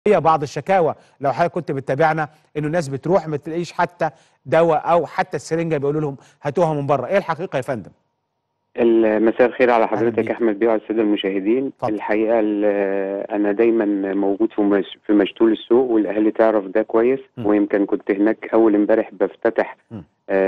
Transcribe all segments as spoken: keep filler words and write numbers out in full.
هي بعض الشكاوى لو حضرتك كنت بتتابعنا انه الناس بتروح ما تلاقيش حتى دواء او حتى السرنجه بيقولوا لهم هاتوها من بره، ايه الحقيقه يا فندم؟ مساء الخير على اهلا حضرتك بيك. احمد بيه وعلى الساده المشاهدين. اتفضل. الحقيقه ال- انا دايما موجود في مش- في مشتول السوق، والاهالي تعرف ده كويس. م. ويمكن كنت هناك اول امبارح بفتتح م.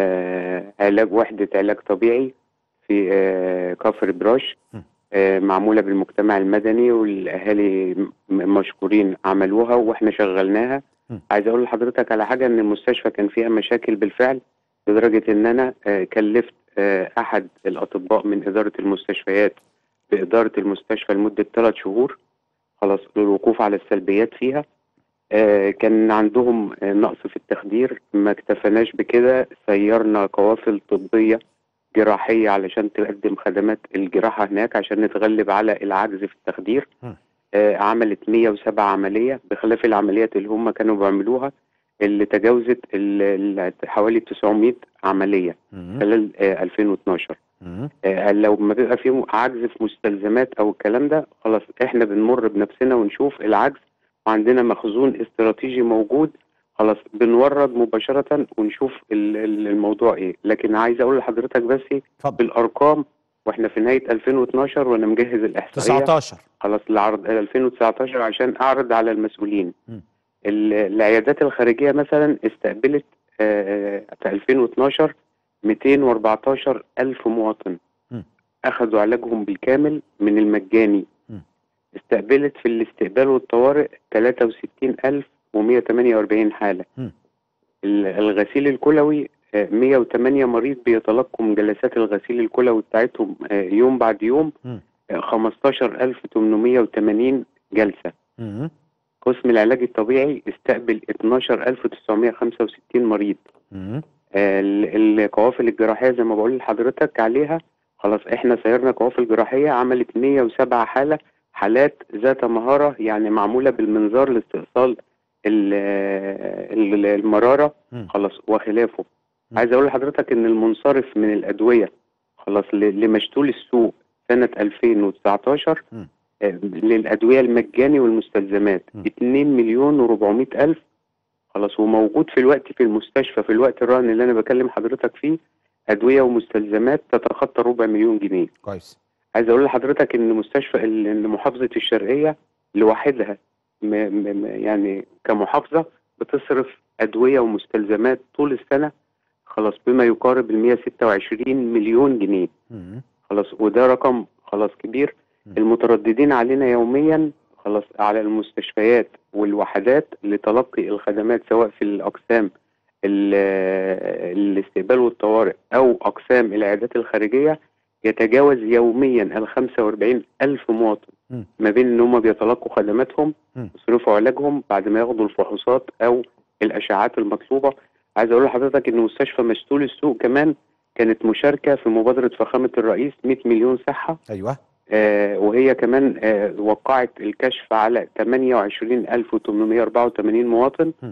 آه علاج وحده علاج طبيعي في آه كفر براش، م. آه معموله بالمجتمع المدني، والاهالي م- مشكورين عملوها واحنا شغلناها. م. عايز اقول لحضرتك على حاجه، ان المستشفى كان فيها مشاكل بالفعل، لدرجه ان انا آه كلفت آه، أحد الأطباء من إدارة المستشفيات بإدارة المستشفى لمدة ثلاث شهور خلاص للوقوف على السلبيات فيها. آه، كان عندهم آه، نقص في التخدير، ما اكتفناش بكده، سيرنا قوافل طبية جراحية علشان تقدم خدمات الجراحة هناك عشان نتغلب على العجز في التخدير. م. آه، عملت مية وسبعة عملية بخلاف العمليات اللي هم كانوا بيعملوها، اللي تجاوزت ال- ال- حوالي تسعمائة عملية م. خلال آه، ألفين واثناشر. م. آه، لو ما بيبقى فيه عجز في مستلزمات او الكلام ده، خلاص احنا بنمر بنفسنا ونشوف العجز، وعندنا مخزون استراتيجي موجود، خلاص بنورد مباشرة ونشوف ال- ال- الموضوع ايه. لكن عايز اقول لحضرتك بس اتفضل. بالارقام، واحنا في نهاية ألفين واثناشر وانا مجهز الاحصائية تسعتاشر. خلاص لعرض ألفين وتسعتاشر عشان اعرض على المسؤولين. م. ال- العيادات الخارجية مثلا استقبلت آه، في ألفين واثناشر مئتين وأربعتاشر ألف مواطن م. أخذوا علاجهم بالكامل من المجاني. م. استقبلت في الاستقبال والطوارئ ثلاثة وستين ألف ومئة وثمانية وأربعين حالة. م. ال- الغسيل الكلوي آه، مئة وثمانية مريض بيتلقوا من جلسات الغسيل الكلوي بتاعتهم آه، يوم بعد يوم، م. آه، خمستاشر ألف وثمانمئة وثمانين جلسة. م. قسم العلاج الطبيعي استقبل اثناشر ألف وتسعمئة وخمسة وستين مريض. م. آه، ال- القوافل الجراحية زي ما بقول لحضرتك عليها، خلاص احنا سيرنا قوافل جراحية عملت مئة وسبعة حالة، حالات ذات مهارة، يعني معمولة بالمنظار لاستئصال ال- ال- المرارة م. خلاص وخلافه. م. عايز اقول لحضرتك ان المنصرف من الادوية خلاص ل- لمشتول السوق سنة ألفين وتسعتاشر م. آه، للادوية المجاني والمستلزمات م. اتنين مليون وأربعمائة ألف خلاص. وموجود في الوقت في المستشفى في الوقت الراهن اللي انا بكلم حضرتك فيه ادويه ومستلزمات تتخطى ربع مليون جنيه. كويس. عايز اقول لحضرتك ان مستشفى ال- إن محافظه الشرقيه لوحدها م م م- يعني كمحافظه بتصرف ادويه ومستلزمات طول السنه خلاص بما يقارب ال مئة وستة وعشرين مليون جنيه م. خلاص، وده رقم خلاص كبير. م. المترددين علينا يوميا خلاص على المستشفيات والوحدات لتلقي الخدمات سواء في الأقسام ال- الاستقبال والطوارئ أو أقسام العيادات الخارجية، يتجاوز يوميا ال خمسة وأربعين ألف مواطن، م. ما بين إن هم بيتلقوا خدماتهم م. يصرفوا علاجهم بعد ما ياخدوا الفحوصات أو الأشعات المطلوبة. عايز أقول لحضرتك إن مستشفى مشتول السوق كمان كانت مشاركة في مبادرة فخامة الرئيس مئة مليون صحة. ايوه. آه وهي كمان آه وقعت الكشف على ثمانية وعشرين ألف وثمانمئة وأربعة وثمانين مواطن، م.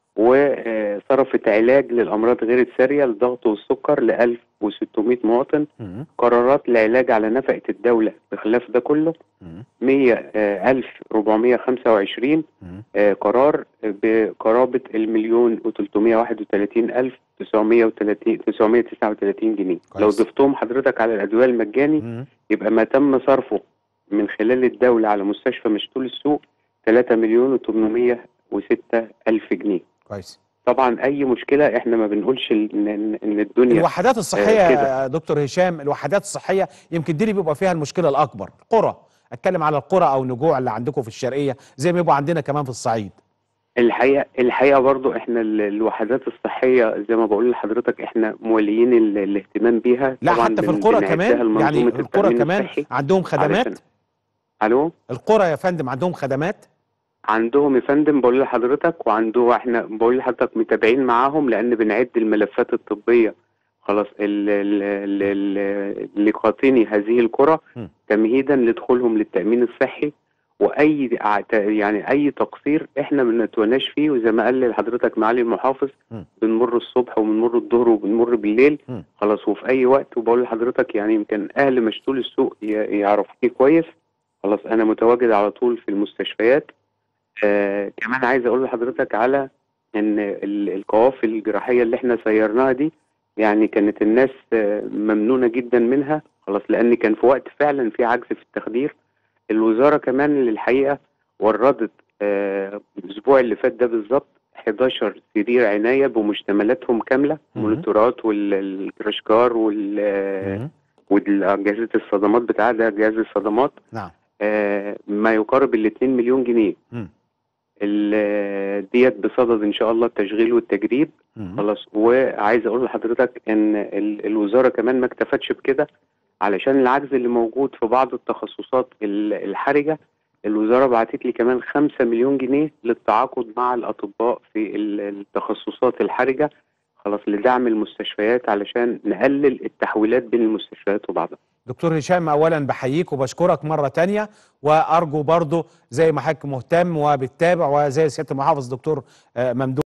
وصرفت علاج للأمراض غير السارية الضغط والسكر ل ألف وستمئة مواطن. م. قرارات العلاج على نفقة الدولة بخلاف ده كله م. مئة ألف وأربعمئة وخمسة وعشرين م. آه قرار بقرابة المليون وثلاثمئة وواحد وثلاثين ألف وتسعمئة وتسعة وثلاثين جنيه. لو كويس. ضفتهم حضرتك على الأدوية المجاني م. يبقى ما تم صرفه من خلال الدولة على مستشفى مشتول السوق ثلاثة مليون وثمانمئة وستة ألف جنيه. كويس. طبعا أي مشكلة احنا ما بنقولش إن, إن إن الدنيا الوحدات الصحيه آه كده. يا دكتور هشام، الوحدات الصحيه يمكن دي اللي بيبقى فيها المشكله الاكبر. القرى، اتكلم على القرى او النجوع اللي عندكم في الشرقيه زي ما يبقى عندنا كمان في الصعيد. الحقيقة الحقيقة برضو احنا ال- الوحدات الصحية زي ما بقول لحضرتك احنا موليين ال- الاهتمام بيها. لا طبعا حتى في بن- القرى بنعدها كمان، يعني لمنظومة القرى التأمين كمان الصحي عندهم علشان. خدمات. ألو. القرى يا فندم عندهم خدمات. عندهم يا فندم بقول لحضرتك، وعنده احنا بقول لحضرتك متابعين معاهم لان بنعد الملفات الطبيه خلاص ال- ال- ال- ال- لقاطني هذه القرى م. تمهيدا لدخولهم للتامين الصحي. واي ع- يعني اي تقصير احنا ما بنتوناش فيه، وزي ما قال لحضرتك معالي المحافظ م. بنمر الصبح وبنمر الظهر وبنمر بالليل م. خلاص وفي اي وقت. وبقول لحضرتك يعني يمكن اهل مشتول السوق ي- يعرفوني كويس خلاص، انا متواجد على طول في المستشفيات آه كمان عايز اقول لحضرتك على ان ال- القوافل الجراحيه اللي احنا سيرناها دي، يعني كانت الناس آه ممنونه جدا منها خلاص، لان كان في وقت فعلا في عجز في التخدير. الوزاره كمان للحقيقه وردت آه الاسبوع اللي فات ده بالظبط حداشر سرير عنايه بمشتملاتهم كامله، مم. مونيتورات والكراشكار وال آه، مم. واجهزه الصدمات بتاع ده جهاز الصدمات، نعم. آه ما يقارب ال اتنين مليون جنيه. مم. ال- ديت بصدد ان شاء الله التشغيل والتجريب مم. خلاص. وعايز اقول لحضرتك ان ال- الوزاره كمان ما اكتفتش بكده، علشان العجز اللي موجود في بعض التخصصات ال- الحرجه. الوزاره بعتت لي كمان خمسة مليون جنيه للتعاقد مع الاطباء في ال- التخصصات الحرجه خلاص، لدعم المستشفيات علشان نقلل التحويلات بين المستشفيات وبعضها. دكتور هشام، اولا بحييك وبشكرك مره تانية، وارجو برضو زي ما حضرتك مهتم وبتتابع وزي سياده المحافظ دكتور آه، ممدوح